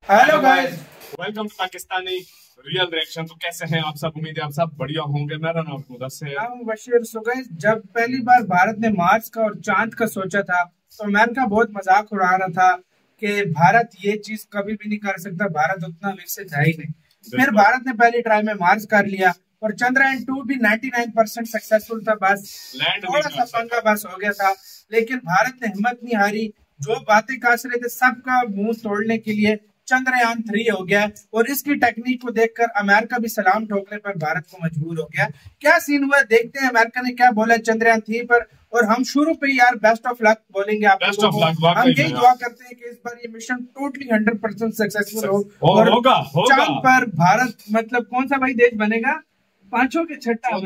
Hello guys, welcome to Pakistani real reaction. तो कैसे हैं आप सब? उम्मीद है आप सब बढ़िया होंगे। मेरा नाम मुदस्सिर है। बशीर। सो गाइस, जब पहली बार भारत ने मार्स का और चांद का सोचा था तो अमेरिका बहुत मजाक उड़ा रहा था कि भारत ये चीज कभी भी नहीं कर सकता, भारत उतना विकसित है ही नहीं। फिर भारत ने पहली ट्राई में मार्स कर लिया और चंद्रयान 2 भी 99% सक्सेसफुल था। बस थोड़ा सा पंगा बस हो गया था, लेकिन भारत ने हिम्मत नहीं हारी। जो बातें काट रहे थे सबका मुंह तोड़ने के लिए चंद्रयान 3 हो गया और इसकी टेक्निक को देखकर अमेरिका भी सलाम ठोकने पर भारत को मजबूर हो गया। क्या सीन हुआ देखते हैं, अमेरिका ने क्या बोला चंद्रयान 3 पर। और हम शुरू पे यार बेस्ट ऑफ लक बोलेंगे आप लोगों को। हम यही दुआ करते हैं कि इस बार ये मिशन टोटली 100% सक्सेसफुल हो और चांद पर भारत मतलब कौन सा भाई देश बनेगा, पांचों के छठा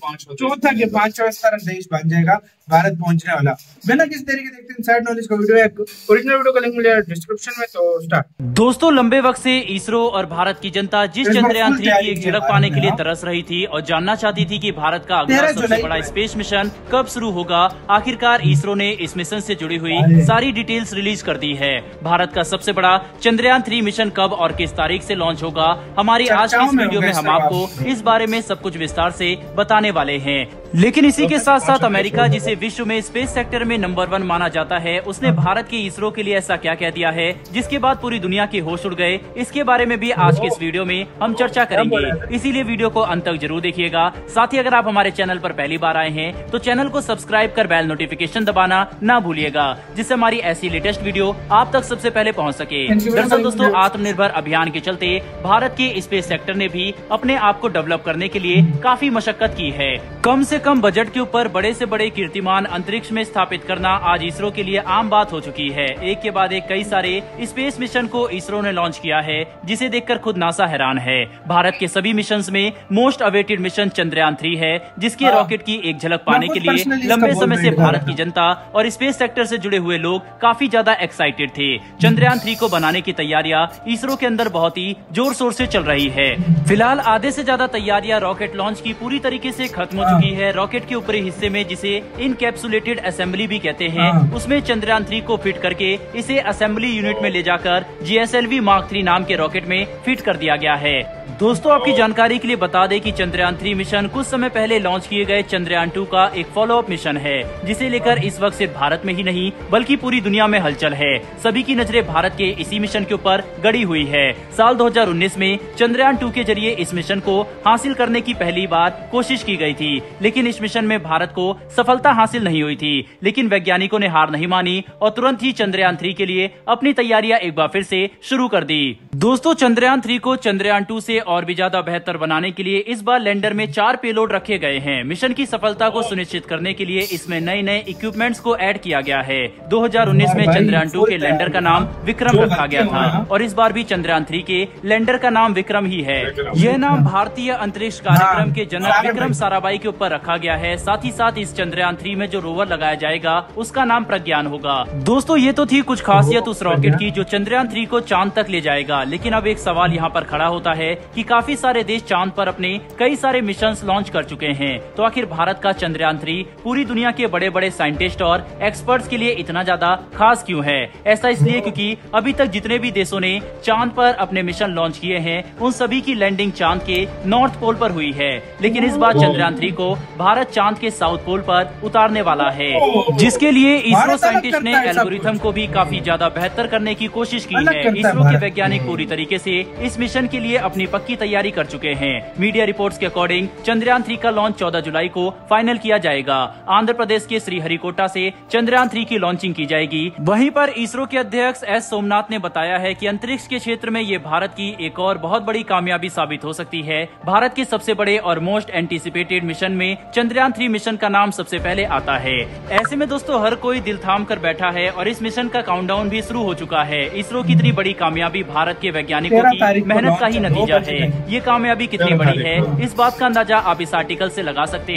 चौथा के पांचों इस तरह देश बन जाएगा भारत पहुंचने वाला। बिना किसी तरीके देखते हैं इनसाइड नॉलेज का वीडियो है, ओरिजिनल वीडियो का लिंक मिलेगा डिस्क्रिप्शन में। तो स्टार्ट। दोस्तों, लंबे वक्त से इसरो और भारत की जनता जिस चंद्रयान 3 की एक झलक पाने के लिए तरस रही थी और जानना चाहती थी कि भारत का अगला सबसे बड़ा स्पेस मिशन कब शुरू होगा, आखिरकार इसरो ने इस मिशन से जुड़ी हुई सारी डिटेल्स रिलीज कर दी है। भारत का सबसे बड़ा चंद्रयान 3 मिशन कब और किस तारीख से लॉन्च होगा, हमारी आज की इस वीडियो में हम आपको इस बारे में सब कुछ विस्तार से बताने वाले हैं। लेकिन इसी के साथ साथ अमेरिका, जिसे विश्व में स्पेस सेक्टर में नंबर 1 माना जाता है, उसने भारत के इसरो के लिए ऐसा क्या कह दिया है जिसके बाद पूरी दुनिया के होश उड़ गए। इसके बारे में भी आज के इस वीडियो में हम चर्चा करेंगे, इसीलिए वीडियो को अंत तक जरूर देखिएगा। साथ ही अगर आप हमारे चैनल पर पहली बार आए हैं तो चैनल को सब्सक्राइब कर बेल नोटिफिकेशन दबाना ना भूलिएगा, जिससे हमारी ऐसी लेटेस्ट वीडियो आप तक सबसे पहले पहुँच सके। दरअसल दोस्तों, आत्मनिर्भर अभियान के चलते भारत के स्पेस सेक्टर ने भी अपने आप को डेवलप करने के लिए काफी मशक्कत की है। कम से कम बजट के ऊपर बड़े से बड़े कीर्तिमान अंतरिक्ष में स्थापित करना आज इसरो के लिए आम बात हो चुकी है। एक के बाद एक कई सारे स्पेस मिशन को इसरो ने लॉन्च किया है, जिसे देखकर खुद नासा हैरान है। भारत के सभी मिशंस में मोस्ट अवेटेड मिशन चंद्रयान 3 है, जिसके रॉकेट की एक झलक पाने के लिए लंबे समय से भारत की जनता और स्पेस सेक्टर से जुड़े हुए लोग काफी ज्यादा एक्साइटेड थे। चंद्रयान 3 को बनाने की तैयारियां इसरो के अंदर बहुत ही जोर शोर से चल रही है। फिलहाल आधे से ज्यादा तैयारियां रॉकेट लॉन्च की पूरी तरीके से खत्म हो चुकी है। रॉकेट के ऊपरी हिस्से में, जिसे इनकैप्सुलेटेड असेंबली भी कहते हैं, उसमें चंद्रयान 3 को फिट करके इसे असेंबली यूनिट में ले जाकर GSLV Mark 3 नाम के रॉकेट में फिट कर दिया गया है। दोस्तों, आपकी जानकारी के लिए बता दें कि चंद्रयान 3 मिशन कुछ समय पहले लॉन्च किए गए चंद्रयान 2 का एक फॉलोअप मिशन है, जिसे लेकर इस वक्त सिर्फ भारत में ही नहीं बल्कि पूरी दुनिया में हलचल है। सभी की नजरें भारत के इसी मिशन के ऊपर गड़ी हुई है। साल 2019 में चंद्रयान 2 के जरिए इस मिशन को हासिल करने की पहली बार कोशिश की गई थी, लेकिन इस मिशन में भारत को सफलता हासिल नहीं हुई थी। लेकिन वैज्ञानिकों ने हार नहीं मानी और तुरंत ही चंद्रयान 3 के लिए अपनी तैयारियां एक बार फिर से शुरू कर दी। दोस्तों, चंद्रयान 3 को चंद्रयान 2 से और भी ज्यादा बेहतर बनाने के लिए इस बार लैंडर में 4 पेलोड रखे गए हैं। मिशन की सफलता को सुनिश्चित करने के लिए इसमें नए नए इक्विपमेंट्स को ऐड किया गया है। 2019 में चंद्रयान 2 के लैंडर का नाम विक्रम रखा गया था और इस बार भी चंद्रयान 3 के लैंडर का नाम विक्रम ही है। यह नाम भारतीय अंतरिक्ष कार्यक्रम के जनक विक्रम साराभाई के ऊपर रखा गया है। साथ ही साथ इस चंद्रयान 3 में जो रोवर लगाया जाएगा उसका नाम प्रज्ञान होगा। दोस्तों, ये तो थी कुछ खासियत उस रॉकेट की जो चंद्रयान 3 को चांद तक ले जाएगा। लेकिन अब एक सवाल यहाँ पर खड़ा होता है कि काफी सारे देश चांद पर अपने कई सारे मिशन लॉन्च कर चुके हैं, तो आखिर भारत का चंद्रयान 3 पूरी दुनिया के बड़े बड़े साइंटिस्ट और एक्सपर्ट्स के लिए इतना ज्यादा खास क्यों है? ऐसा इसलिए क्योंकि अभी तक जितने भी देशों ने चांद पर अपने मिशन लॉन्च किए हैं, उन सभी की लैंडिंग चांद के नॉर्थ पोल पर हुई है। लेकिन इस बार चंद्रयान 3 को भारत चांद के साउथ पोल पर उतारने वाला है, जिसके लिए इसरो साइंटिस्ट ने एल्गोरिथम को भी काफी ज्यादा बेहतर करने की कोशिश की है। इसरो के वैज्ञानिक पूरी तरीके से इस मिशन के लिए अपनी पक्की तैयारी कर चुके हैं। मीडिया रिपोर्ट्स के अकॉर्डिंग चंद्रयान 3 का लॉन्च 14 जुलाई को फाइनल किया जाएगा। आंध्र प्रदेश के श्रीहरिकोटा से चंद्रयान 3 की लॉन्चिंग की जाएगी। वहीं पर इसरो के अध्यक्ष S सोमनाथ ने बताया है कि अंतरिक्ष के क्षेत्र में ये भारत की एक और बहुत बड़ी कामयाबी साबित हो सकती है। भारत के सबसे बड़े और मोस्ट एंटिसिपेटेड मिशन में चंद्रयान 3 मिशन का नाम सबसे पहले आता है। ऐसे में दोस्तों, हर कोई दिल थाम कर बैठा है और इस मिशन का काउंटडाउन भी शुरू हो चुका है। इसरो की इतनी बड़ी कामयाबी भारत के वैज्ञानिकों की मेहनत का ही नतीजा है। ये कामयाबी कितनी बड़ी है, इस बात का अंदाजा आप इस आर्टिकल से लगा सकते हैं।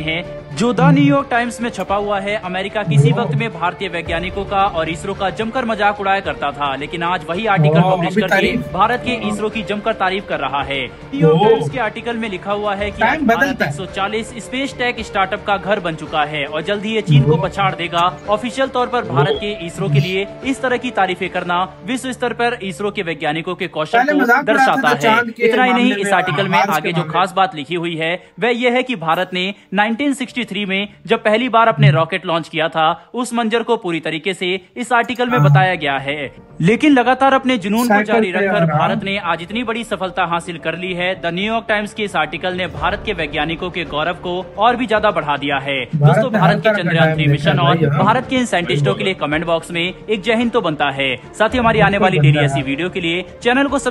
जो द न्यूयॉर्क टाइम्स में छपा हुआ है, अमेरिका किसी वक्त में भारतीय वैज्ञानिकों का और इसरो का जमकर मजाक उड़ाया करता था, लेकिन आज वही आर्टिकल पब्लिश करके भारत के इसरो की जमकर तारीफ कर रहा है। न्यूयॉर्क टाइम्स के आर्टिकल में लिखा हुआ है कि भारत 140 स्पेस टेक स्टार्टअप का घर बन चुका है और जल्द ही ये चीन को पछाड़ देगा। ऑफिशियल तौर पर भारत के इसरो के लिए इस तरह की तारीफें करना विश्व स्तर पर इसरो के वैज्ञानिकों के कौशल को दर्शाता है। इतना ही नहीं, इस आर्टिकल में आगे जो खास बात लिखी हुई है वह यह है कि भारत ने 1963 में जब पहली बार अपने रॉकेट लॉन्च किया था, उस मंजर को पूरी तरीके से इस आर्टिकल में बताया गया है। लेकिन लगातार अपने जुनून को जारी रखकर भारत ने आज इतनी बड़ी सफलता हासिल कर ली है। द न्यूयॉर्क टाइम्स के इस आर्टिकल ने भारत के वैज्ञानिकों के गौरव को और भी ज्यादा बढ़ा दिया है। दोस्तों, भारत के चंद्रयान 3 मिशन और भारत के इन साइंटिस्टों के लिए कमेंट बॉक्स में एक जय हिंद तो बनता है। साथ ही हमारी आने वाली डेली ऐसी वीडियो के लिए चैनल को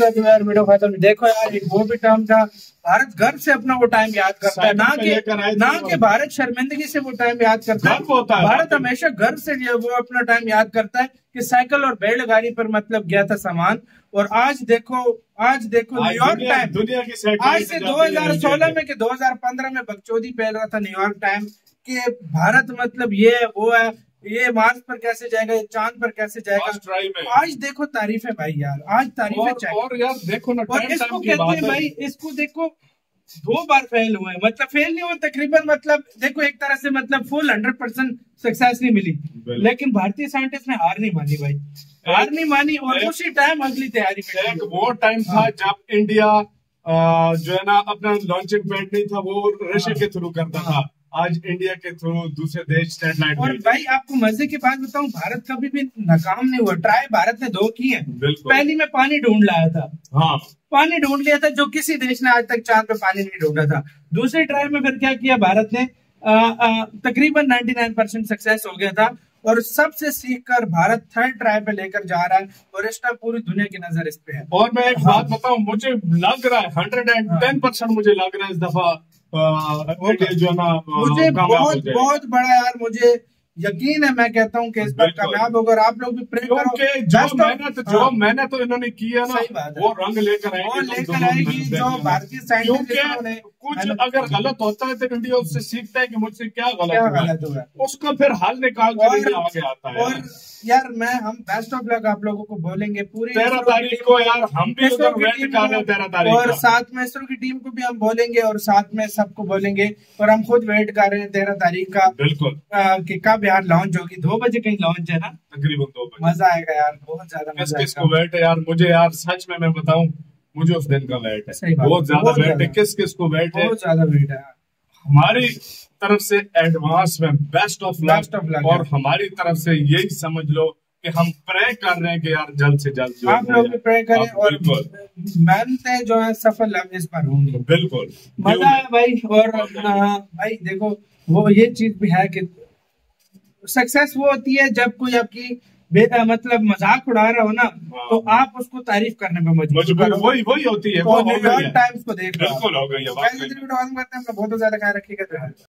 देखो यार, वो भी टाइम था भारत गर्व से अपना वो टाइम याद करता है, ना कि भारत शर्मिंदगी से वो टाइम याद करता है। भारत हमेशा गर्व से वो अपना टाइम याद करता है कि साइकिल और बैलगाड़ी पर मतलब गया था सामान। और आज देखो न्यूयॉर्क टाइम दुनिया की आज से 2016 में कि 2015 में बकचोदी फैल रहा था न्यूयॉर्क टाइम कि भारत मतलब ये वो है, ये मार्स पर कैसे जाएगा, ये चांद पर कैसे जाएगा। आज देखो तारीफें भाई यार, आज तारीफें चाहिए। और यार देखो ना, और इसको कहते हैं भाई, इसको देखो 2 बार फेल हुए, मतलब फेल नहीं हुआ तकरीबन, मतलब देखो एक तरह से मतलब फुल 100% सक्सेस नहीं मिली, लेकिन भारतीय साइंटिस्ट ने हार नहीं मानी भाई, हार नहीं मानी और उसी टाइम अगली तैयारी में। एक वो टाइम था जब इंडिया जो है ना अपना लॉन्चिंग पैड नहीं था, वो रशिया के थ्रू करता था। आज इंडिया के थ्रू दूसरे देश सैटेलाइट। और भाई आपको मजे की बात बताऊं, भारत कभी भी नाकाम नहीं हुआ। ट्राई भारत ने 2 की है। पहली में पानी ढूंढ लाया था, हाँ पानी ढूंढ लिया था, जो किसी देश ने आज तक चांद पे पानी नहीं ढूंढा था। दूसरी ट्राई में फिर क्या किया भारत ने, तकरीबन 99% सक्सेस हो गया था। और सबसे सीखकर भारत 3rd ट्राई पे लेकर जा रहा है और इस टाइम पूरी दुनिया की नजर इस पे है। और मैं एक बात बताऊं, मुझे लग रहा है 110% मुझे लग रहा है इस दफा जो ना मुझे बहुत बड़ा यार मुझे यकीन है, मैं कहता हूँ कि इस बार कामयाब होगा। और आप लोग भी प्रे करो। जो मेहनत तो इन्होंने की है ना, वो रंग लेकर आएगी जो भारतीय साइंटिस्टों ने। कुछ अगर गलत होता है तो इंडिया उससे सीखता है कि मुझसे क्या गलत हुआ है, उसका फिर हल निकाल कर आगे आता है। और यार हम बेस्ट ऑफ लक आप लोगों को बोलेंगे पूरी 13 तारीख को यार, हम भी उधर वेट कर रहे हैं 13 तारीख और साथ में इसरो की टीम को भी हम बोलेंगे और साथ में सबको बोलेंगे। और हम खुद वेट कर रहे हैं 13 तारीख का, बिल्कुल कि कब यार लॉन्च होगी। 2 बजे कहीं लॉन्च है ना, तकरीबन 2 बजे। मजा आएगा यार, बहुत ज्यादा मजा। किसको वेट है यार, मुझे यार सच में मैं बताऊं, मुझे उस दिन का वेट है, बहुत ज्यादा वेट है। किस को वेट है, बहुत ज्यादा वेट है। हमारी तरफ से एडवांस में बेस्ट ऑफ लक। और हमारी तरफ से यही समझ लो कि हम प्रे कर रहे हैं कि यार जल्द से जल्द आप लोग भी प्रे करें और मेहनतें जो है सफल इस पर होंगी। बिल्कुल मजा है भाई। और भाई देखो वो ये चीज भी है कि सक्सेस वो होती है जब कोई आपकी मतलब मजाक उड़ा रहा हो ना, तो आप उसको तारीफ करने में मजबूर। वही होती है। न्यूयॉर्क टाइम्स को देख बिल्कुल हो गई है। बहुत ज्यादा ख्याल रखिएगा।